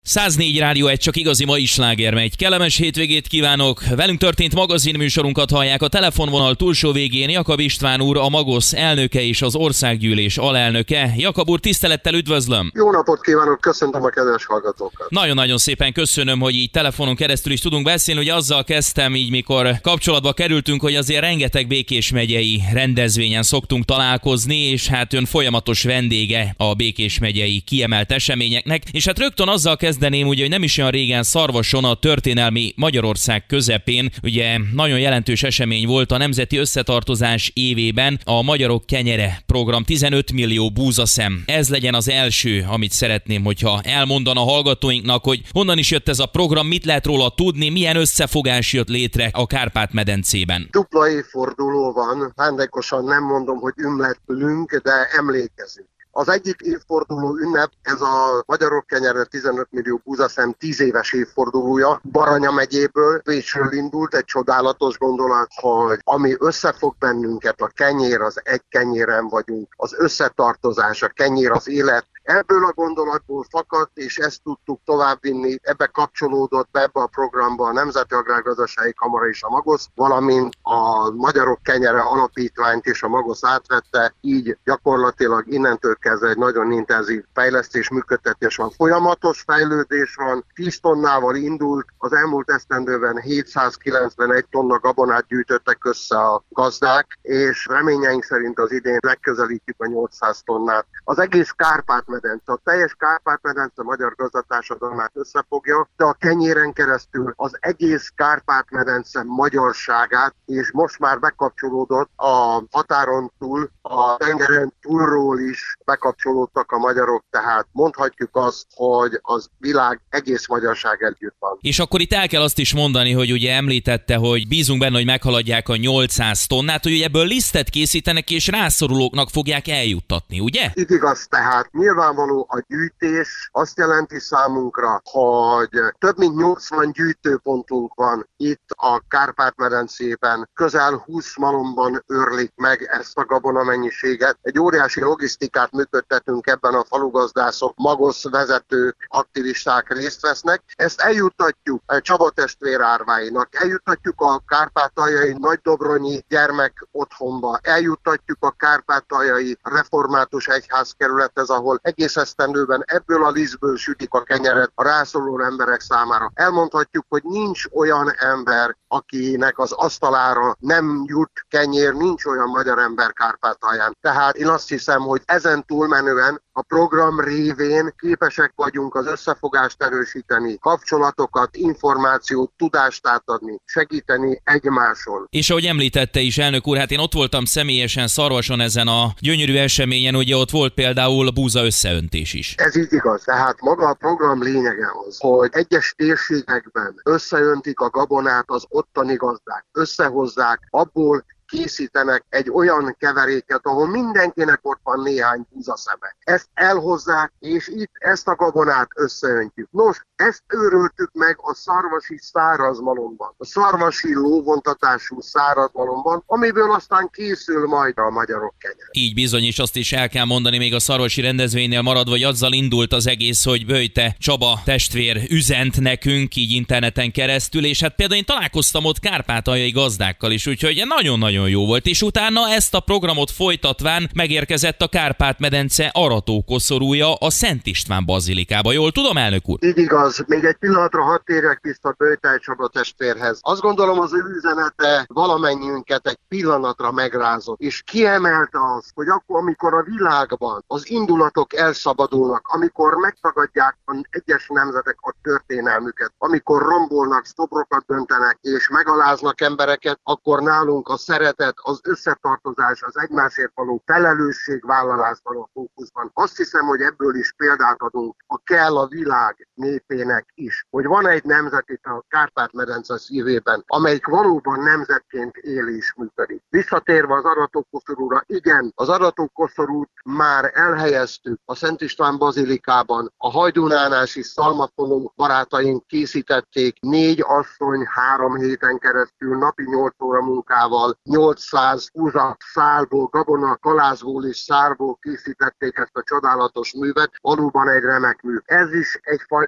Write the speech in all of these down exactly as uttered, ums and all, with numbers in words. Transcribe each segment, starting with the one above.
száznégy Rádió egy, csak igazi mai sláger megy. Kellemes hétvégét kívánok! Velünk történt magazinműsorunkat hallják a telefonvonal túlsó végén Jakab István úr, a Magosz elnöke és az országgyűlés alelnöke. Jakab úr, tisztelettel üdvözlöm! Jó napot kívánok, köszöntöm a kedves hallgatókat! Nagyon-nagyon szépen köszönöm, hogy így telefonon keresztül is tudunk beszélni. Ugye azzal kezdtem így, mikor kapcsolatba kerültünk, hogy azért rengeteg Békés megyei rendezvényen szoktunk találkozni, és hát ön folyamatos vendége a Békés megyei kiemelt eseményeknek, és hát rögtön azzal kezdeném, ugye, hogy nem is olyan régen Szarvason, a történelmi Magyarország közepén, ugye nagyon jelentős esemény volt a Nemzeti Összetartozás évében a Magyarok Kenyere program, tizenöt millió búzaszem. Ez legyen az első, amit szeretném, hogyha elmondana a hallgatóinknak, hogy honnan is jött ez a program, mit lehet róla tudni, milyen összefogás jött létre a Kárpát-medencében. Dupla évforduló van, szándékosan nem mondom, hogy ümletlünk, de emlékezünk. Az egyik évforduló ünnep, ez a Magyarok Kenyere tizenöt millió búzaszem tíz éves évfordulója. Baranya megyéből, Pécsről indult egy csodálatos gondolat, hogy ami összefog bennünket, a kenyér, az egy kenyéren vagyunk, az összetartozás, a kenyér, az élet. Ebből a gondolatból fakadt, és ezt tudtuk továbbvinni, ebbe kapcsolódott be ebbe a programba a Nemzeti Agrárgazdasági Kamara és a Magosz, valamint a Magyarok Kenyere alapítványt és a Magosz átvette, így gyakorlatilag innentől kezdve egy nagyon intenzív fejlesztés, működtetés van, folyamatos fejlődés van, tíz tonnával indult, az elmúlt esztendőben hétszázkilencvenegy tonna gabonát gyűjtöttek össze a gazdák, és reményeink szerint az idén megközelítjük a nyolcszáz tonnát. Az egész Kárpát-medence, a teljes Kárpát-medence magyar gazdátársadalmát összefogja, de a kenyéren keresztül az egész Kárpát-medence magyarságát, és most már bekapcsolódott a határon túl, a tengeren túlról is bekapcsolódtak a magyarok, tehát mondhatjuk azt, hogy az világ egész magyarság együtt van. És akkor itt el kell azt is mondani, hogy ugye említette, hogy bízunk benne, hogy meghaladják a nyolcszáz tonnát, hogy ugye ebből lisztet készítenek, és rászorulóknak fogják eljuttatni, ugye? Így igaz, tehát nyilvánvaló a gyűjtés azt jelenti számunkra, hogy több mint nyolcvan gyűjtőpontunk van itt a Kárpát-medencében, közel húsz malomban őrlik meg ezt a gabonamennyiséget. Egy óriási logisztikát működtetünk ebben, a falugazdászok, Magosz vezetők, aktivisták részt vesznek. Ezt eljuttatjuk Csaba testvér árváinak, eljuttatjuk a kárpátaljai nagydobronyi gyermek otthonba, eljuttatjuk a kárpátaljai református egyházkerülethez, ahol egész esztendőben ebből a lisztből sütik a kenyeret a rászoruló emberek számára. Elmondhatjuk, hogy nincs olyan ember, akinek az asztalára nem jut kenyér, nincs olyan magyar ember Kárpátalján. Tehát én azt hiszem, hogy ezen túlmenően a program révén képesek vagyunk az összefogást erősíteni, kapcsolatokat, információt, tudást átadni, segíteni egymáson. És ahogy említette is, elnök úr, hát én ott voltam személyesen Szarvason ezen a gyönyörű eseményen, ugye ott volt például a búza összeöntés is. Ez így igaz, tehát maga a program lényege az, hogy egyes térségekben összeöntik a gabonát az ottani gazdák, összehozzák, abból készítenek egy olyan keveréket, ahol mindenkinek ott van néhány búzaszeme. Ezt elhozzák, és itt ezt a gabonát összeöntjük. Nos, ezt őröltük meg a szarvasi szárazmalomban, a szarvasi lóvontatású szárazmalomban, amiből aztán készül majd a Magyarok Kenyere. Így bizony, és azt is el kell mondani még a szarvasi rendezvénynél maradva, hogy azzal indult az egész, hogy Böjte Csaba testvér üzent nekünk, így interneten keresztül, és hát például én találkoztam ott kárpátaljai gazdákkal is, úgyhogy nagyon-nagyon jó volt, és utána ezt a programot folytatván megérkezett a Kárpát-medence aratókoszorúja a Szent István bazilikába. Jól tudom, elnök úr? Így igaz. Még egy pillanatra hadd térjek vissza Böjte Csaba testvérhez. Azt gondolom, az ő üzenete valamennyiünket egy pillanatra megrázott, és kiemelte azt, hogy akkor, amikor a világban az indulatok elszabadulnak, amikor megtagadják az egyes nemzetek a történelmüket, amikor rombolnak, szobrokat döntenek és megaláznak embereket, akkor nálunk a szeretet, az összetartozás, az egymásért való felelősségvállalásban a fókuszban. Azt hiszem, hogy ebből is példát adunk a kell a világ népének is, hogy van egy nemzet itt a Kárpát-medence szívében, amelyik valóban nemzetként él és működik. Visszatérve az aratókoszorúra, igen, az aratókoszorút már elhelyeztük a Szent István bazilikában, a Hajdúnánási szalmafonó barátaink készítették, négy asszony három héten keresztül napi nyolc óra munkával, nyolcszáz húza szálból, gabona, kalázból és szárból készítették ezt a csodálatos művet, valóban egy remek mű. Ez is egyfajta üzenet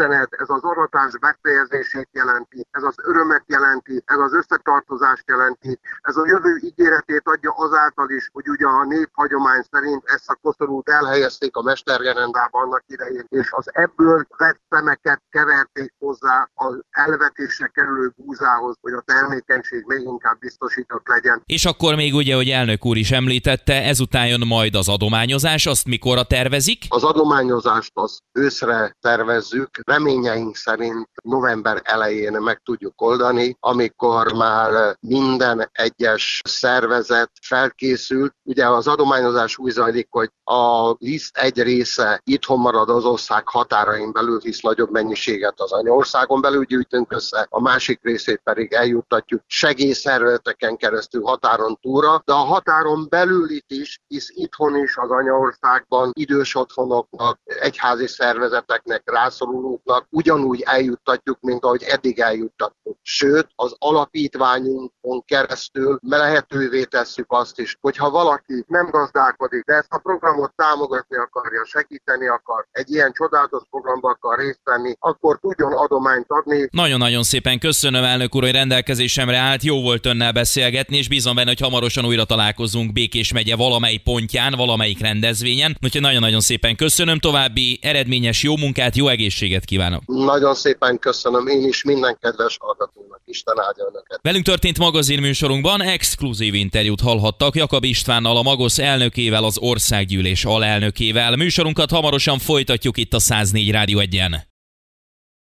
üzenet, ez az aratás befejezését jelenti, ez az örömet jelenti, ez az összetartozást jelenti, ez a jövő ígéretét adja azáltal is, hogy ugye a néphagyomány szerint ezt a koszorút elhelyezték a mestergerendába annak idején, és az ebből vett szemeket keverték hozzá az elvetésre kerülő búzához, hogy a termékenység még inkább biztosított legyen. És akkor még ugye, hogy elnök úr is említette, ezután jön majd az adományozás, azt mikorra tervezik? Az adományozást az őszre tervezzük, reményeink szerint november elején meg tudjuk oldani, amikor már minden egyes szervezet felkészült. Ugye az adományozás úgy zajlik, hogy a liszt egy része itthon marad az ország határain belül, hisz nagyobb mennyiséget az anyaországon belül gyűjtünk össze, a másik részét pedig eljuttatjuk segélyszervezeteken keresztül határon túlra, de a határon belül itt is, hisz itthon is az anyaországban idős otthonoknak, egyházi szervezeteknek, rászorulóknak ugyanúgy eljuttatjuk, mint ahogy eddig eljuttattuk. Sőt, az alapítványunkon keresztül lehetővé tesszük azt is, hogyha valaki nem gazdálkodik, de ezt a programot támogatni akarja, segíteni akar, egy ilyen csodálatos programba akar részt venni, akkor tudjon adományt adni. Nagyon-nagyon szépen köszönöm, elnök úr, hogy rendelkezésemre állt, jó volt önnel beszélgetni, és bízom benne, hogy hamarosan újra találkozunk Békés megye valamely pontján, valamelyik rendezvényen. Úgyhogy nagyon-nagyon szépen köszönöm, további eredményes jó munkát, jó egészséget kívánok. Nagyon szépen köszönöm, én is minden kedves hallgatónak. Isten áldja önöket. Velünk történt magazinműsorunkban exkluzív interjút hallhattak Jakab Istvánnal, a Magosz elnökével, az országgyűlés alelnökével. Műsorunkat hamarosan folytatjuk itt a száz négy Rádió egyen.